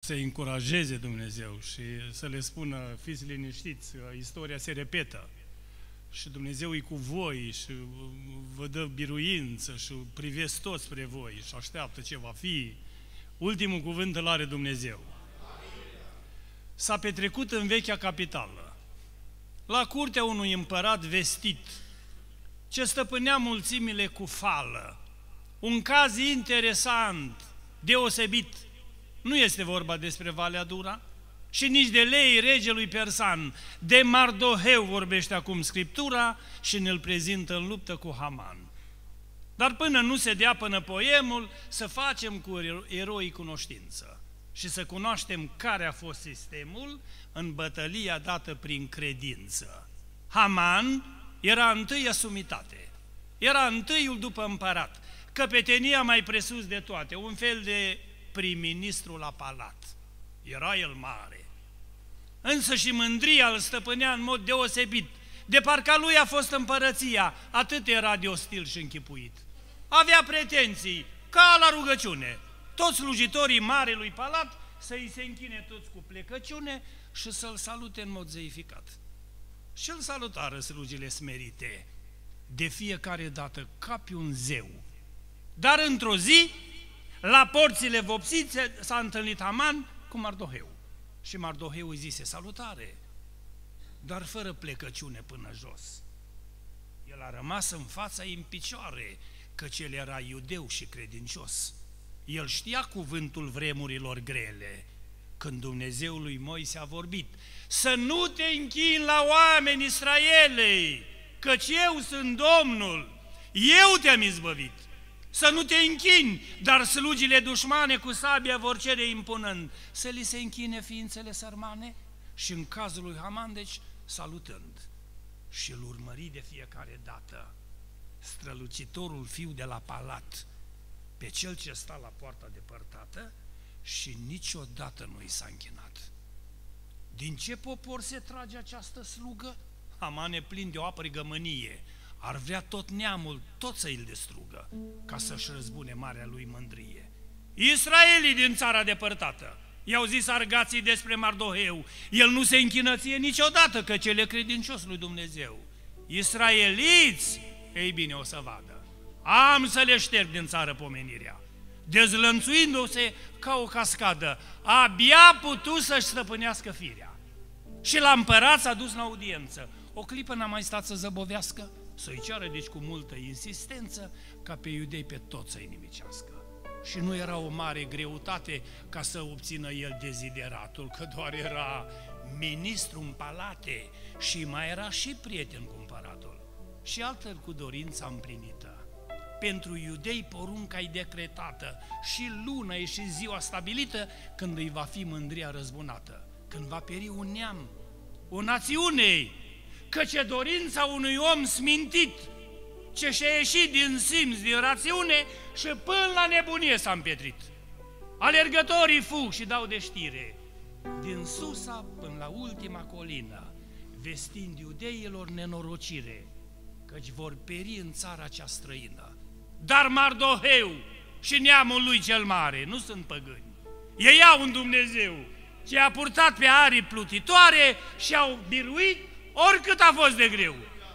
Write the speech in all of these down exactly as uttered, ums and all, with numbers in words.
să-i încurajeze Dumnezeu și să le spună, fiți liniștiți, istoria se repetă și Dumnezeu e cu voi și vă dă biruință și privesc toți spre voi și așteaptă ce va fi. Ultimul cuvânt îl are Dumnezeu. S-a petrecut în vechea capitală, la curtea unui împărat vestit, ce stăpânea mulțimile cu fală. Un caz interesant, deosebit. Nu este vorba despre Valea Dura și nici de lei regelui persan. De Mardoheu vorbește acum Scriptura și ne-l prezintă în luptă cu Haman. Dar până nu se dea până poemul, să facem cu eroii cunoștință și să cunoaștem care a fost sistemul în bătălia dată prin credință. Haman era întâi asumitate, era întâiul după împărat, căpetenia mai presus de toate, un fel de prim-ministru la palat. Era el mare. Însă și mândria îl stăpânea în mod deosebit. De parcă lui a fost împărăția, atât era de ostil și închipuit. Avea pretenții, ca la rugăciune. Toți slujitorii marelui palat să-i se închine toți cu plecăciune și să-l salute în mod zeificat. Și îl salutară slugile smerite, de fiecare dată ca pe un zeu. Dar într-o zi, la porțile vopsite, s-a întâlnit Haman cu Mardoheu. Și Mardoheu îi zise salutare, dar fără plecăciune până jos. El a rămas în fața ei în picioare, căci el era iudeu și credincios. El știa cuvântul vremurilor grele, când Dumnezeul lui Moise a vorbit: să nu te închini la oameni Israelei, căci eu sunt Domnul, eu te-am izbăvit. Să nu te închini, dar slugile dușmane cu sabia vor cere impunând să li se închine ființele sărmane. Și în cazul lui Haman, deci, salutând, și îl urmări de fiecare dată strălucitorul fiu de la palat pe cel ce sta la poarta depărtată și niciodată nu i s-a închinat. Din ce popor se trage această slugă? Haman e plin de o aprigă mânie. Ar vrea tot neamul, tot să îl destrugă, ca să-și răzbune marea lui mândrie. Israelii din țara depărtată i-au zis argații despre Mardoheu: el nu se închină ție niciodată, că cel e credincios lui Dumnezeu. Israeliți, ei bine, o să vadă. Am să le șterg din țară pomenirea. Dezlănțuindu-se ca o cascadă, abia putu să-și stăpânească firea. Și la împărat s-a dus la audiență. O clipă n-a mai stat să zăbovească, să-i ceară deci cu multă insistență ca pe iudei pe toți să-i nimicească. Și nu era o mare greutate ca să obțină el dezideratul, că doar era ministru în palate și mai era și prieten cu împăratul. Și altfel cu dorința împlinită. Pentru iudei porunca-i decretată și luna e și ziua stabilită când îi va fi mândria răzbunată, când va peri un neam, o națiune, căci e dorința unui om smintit, ce și-a ieșit din simț, din rațiune și până la nebunie s-a împietrit. Alergătorii fug și dau de știre, din Susa până la ultima colină, vestind iudeilor nenorocire, căci vor peri în țara cea străină. Dar Mardoheu și neamul lui cel mare nu sunt păgâni. Ei au un Dumnezeu ce a purtat pe arii plutitoare și au biruit oricât a fost de greu.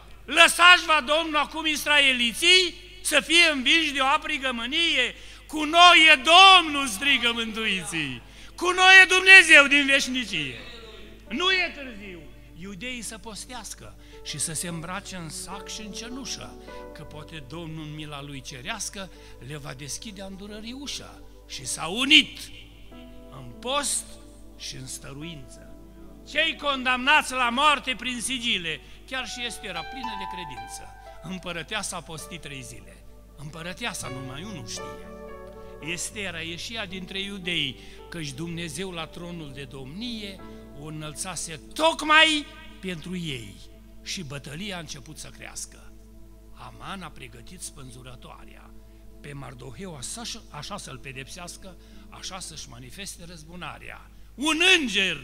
Lăsați va Domnul acum israeliții să fie învinși de o aprigă mânie. Cu noi e Domnul, strigă mântuiții. Cu noi e Dumnezeu din veșnicie. Nu e târziu. Iudeii să postească și să se îmbrace în sac și în cenușă, că poate Domnul în mila lui cerească le va deschide a îndurării ușa. Și s-au unit în post și în stăruință. Cei condamnați la moarte prin sigile, chiar și este era plină de credință. Împărăteasa a postit trei zile. Împărăteasa numai unul știe. Estera ieșia dintre iudei, căci Dumnezeu la tronul de domnie o înălțase tocmai pentru ei și bătălia a început să crească. Haman a pregătit spânzurătoarea. Pe Mardoheu așa, așa să-l pedepsească, așa să-și manifeste răzbunarea. Un înger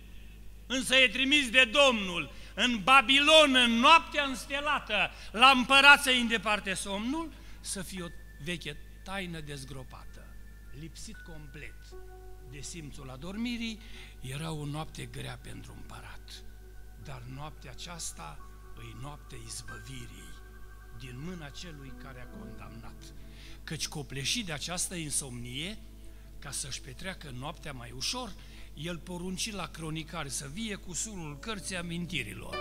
însă e trimis de Domnul în Babilon, în noaptea înstelată, la împărat să-i îndeparte somnul, să fie o veche taină dezgropată, lipsit complet de simțul adormirii, era o noapte grea pentru împărat. Dar noaptea aceasta îi noaptea izbăvirii din mâna celui care a condamnat. Căci copleșit de această insomnie, ca să-și petreacă noaptea mai ușor, el porunci la cronicari să vie cu surul cărții amintirilor.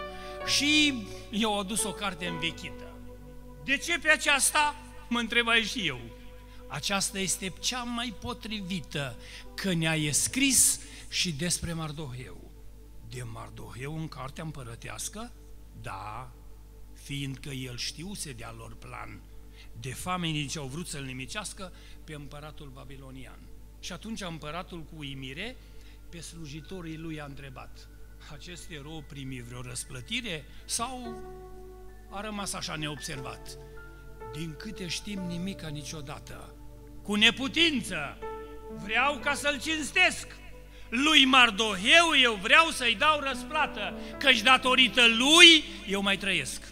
Și i-au adus o carte învechită. De ce pe aceasta? Mă întrebai și eu. Aceasta este cea mai potrivită, că ne-a e scris și despre Mardoheu. De Mardoheu în cartea împărătească? Da, fiindcă el știuse de-a lor plan, de famenii ce au vrut să-l nimicească pe împăratul babilonian. Și atunci împăratul cu uimire pe slujitorii lui a întrebat: acest erou primi vreo răsplătire sau a rămas așa neobservat? Din câte știm, nimica niciodată. Cu neputință vreau ca să-l cinstesc. Lui Mardoheu eu vreau să-i dau răsplată, căci datorită lui eu mai trăiesc.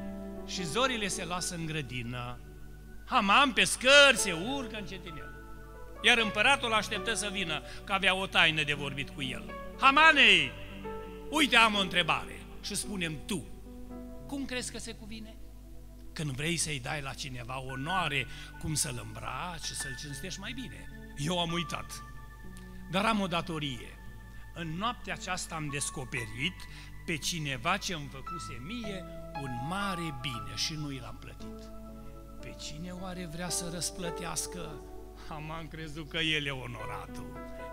Și zorile se lasă în grădină. Haman pe scări se urcă încetinel. Iar împăratul așteptă să vină, că avea o taină de vorbit cu el. Hamane, uite, am o întrebare și spune-mi tu, cum crezi că se cuvine? Când vrei să-i dai la cineva onoare, cum să-l îmbraci și să-l cinstești mai bine? Eu am uitat, dar am o datorie. În noaptea aceasta am descoperit pe cineva ce îmi făcuse mie un mare bine și nu i l-am plătit. Pe cine oare vrea să răsplătească? Am crezut că el e onoratul.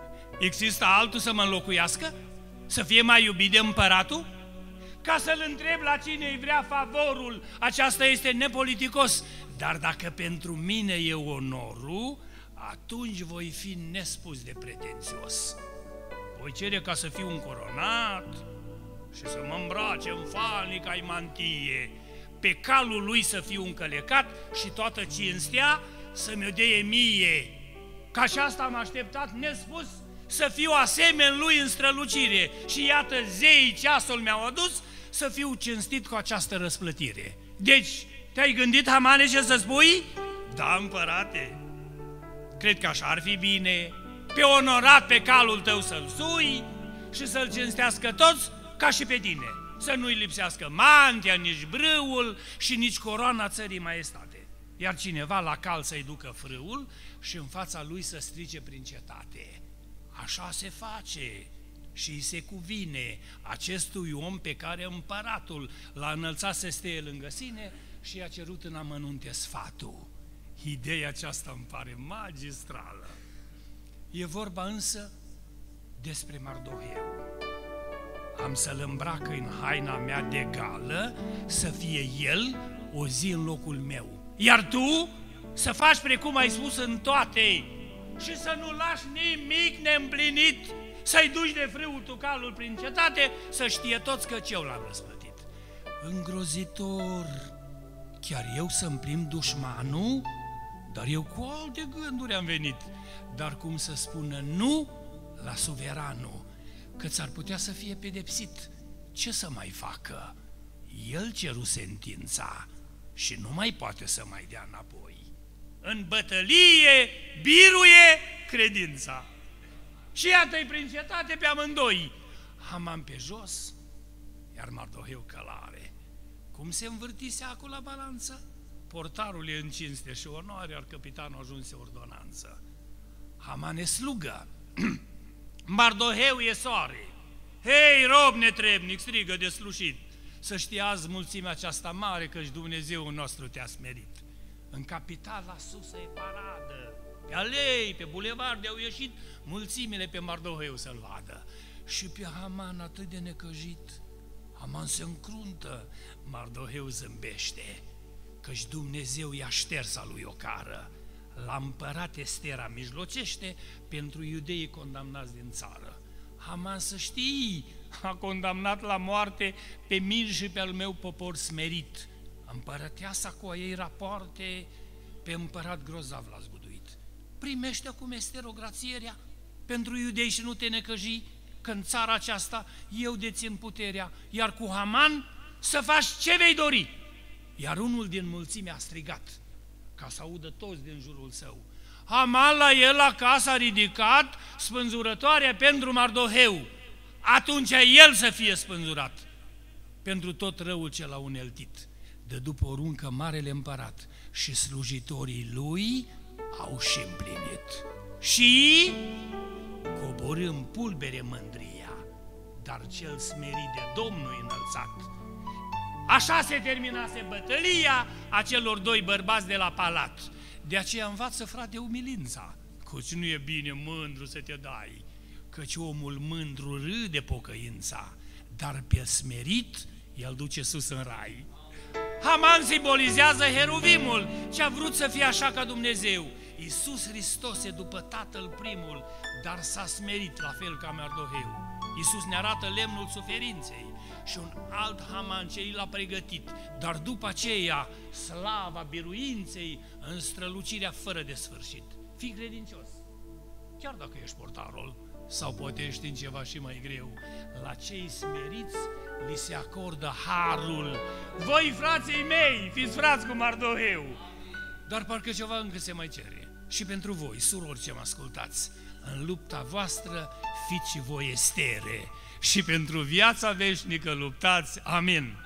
Există altul să mă înlocuiască? Să fie mai iubit de împăratul? Ca să-l întreb la cine îi vrea favorul, aceasta este nepoliticos. Dar dacă pentru mine e onorul, atunci voi fi nespus de pretențios. Voi cere ca să fiu încoronat și să mă îmbrace în falnic ai mantie, pe calul lui să fiu încălecat și toată cinstea să mi-o deie mie. Ca și asta am așteptat nespus să fiu asemeni lui în strălucire. Și iată, zeii ceasul mi-au adus să fiu cinstit cu această răsplătire. Deci, te-ai gândit, Hamane, ce să spui? Da, împărate, cred că așa ar fi bine, pe onorat pe calul tău să-l sui și să-l cinstească toți ca și pe tine. Să nu-i lipsească mantia, nici brâul și nici coroana țării maestate. Iar cineva la cal să-i ducă frâul și în fața lui să strice prin cetate. Așa se face și îi se cuvine acestui om pe care împăratul l-a înălțat să stea lângă sine și i-a cerut în amănunte sfatul. Ideea aceasta îmi pare magistrală. E vorba însă despre Mardoheu. Am să-l îmbrac în haina mea de gală, să fie el o zi în locul meu. Iar tu să faci precum ai spus în toate și să nu lași nimic neîmplinit, să-i duci de frâul tu calul prin cetate, să știe toți că eu l-am răsplătit. Îngrozitor, chiar eu să-mi prim dușmanul? Dar eu cu alte gânduri am venit. Dar cum să spună nu la suveranul, că ți-ar putea să fie pedepsit? Ce să mai facă? El ceru sentința și nu mai poate să mai dea înapoi. În bătălie biruie credința. Și iată-i prin cetate pe amândoi. Haman pe jos, iar Mardoheu călare. Cum se învârti seacul la balanță? Portarul e în cinste și onoare, iar capitanul ajunse ordonanță. Haman e slugă, Mardoheu e soare. Hei, rob netrebnic, strigă de slușit, să știi azi mulțimea aceasta mare, căci Dumnezeu nostru te-a smerit. În capitala susă e paradă, pe alei, pe bulevarde au ieșit mulțimile pe Mardoheu să-l vadă. Și pe Haman atât de necăjit, Haman se încruntă, Mardoheu zâmbește, căci Dumnezeu i-a șters a lui o cară. La împărat Estera mijlocește pentru iudeii condamnați din țară. Haman, să știi, a condamnat la moarte pe mine și pe al meu popor smerit. Împărăteasa cu a ei rapoarte, pe împărat grozav l-a zguduit. Primește acum esterograzierea pentru iudei și nu te necăji, că în țara aceasta eu dețin puterea, iar cu Haman să faci ce vei dori. Iar unul din mulțime a strigat, ca să audă toți din jurul său: Haman la el acasă a ridicat spânzurătoarea pentru Mardoheu. Atunci el să fie spânzurat pentru tot răul ce l-a uneltit. De după poruncă marele împărat și slujitorii lui au și împlinit. Și coborâ în pulbere mândria, dar cel smerit de Domnul înălțat. Așa se terminase bătălia acelor doi bărbați de la palat. De aceea învață, frate, umilința, căci nu e bine mândru să te dai, căci omul mândru râde pocăința, dar pe smerit el duce sus în rai. Haman simbolizează heruvimul, ce a vrut să fie așa ca Dumnezeu. Iisus Hristos e după Tatăl primul, dar s-a smerit la fel ca Mardoheu. Iisus ne arată lemnul suferinței și un alt Haman ce i l-a pregătit, dar după aceea slava biruinței în strălucirea fără de sfârșit. Fii credincios, chiar dacă ești portarul sau poate ești în ceva și mai greu. La cei smeriți li se acordă harul. Voi, frații mei, fiți frați cu Mardoheu. Dar parcă ceva încă se mai cere. Și pentru voi, surori ce mă ascultați, în lupta voastră fiți și voi estere și pentru viața veșnică luptați. Amin.